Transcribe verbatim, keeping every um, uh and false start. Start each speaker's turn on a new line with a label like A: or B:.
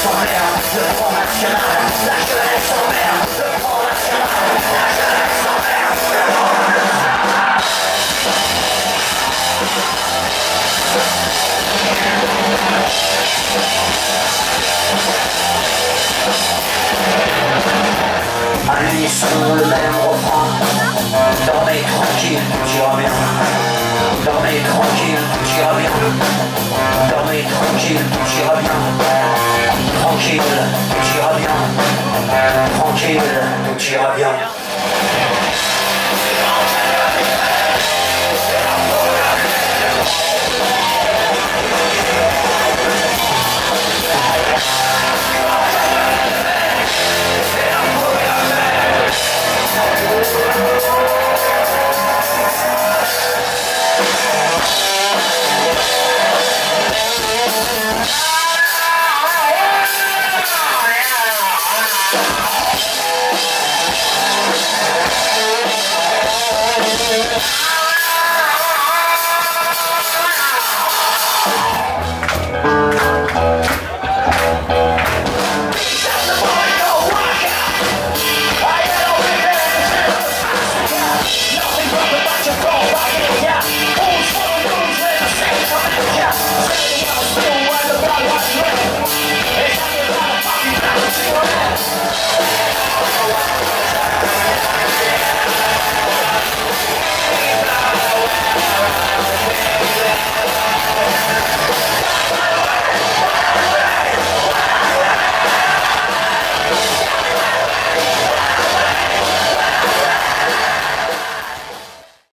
A: s'emmerde, le Front National, la jeunesse s'emmerde, le Front National, la jeunesse s'emmerde, le Front National. À l'unisson le même refrain. Dormez tranquille, tout ira bien. Dormez tranquille, tout ira bien. Dormez tranquille, tout ira bien. Tranquille, tout ira bien. Tranquille, tout ira bien.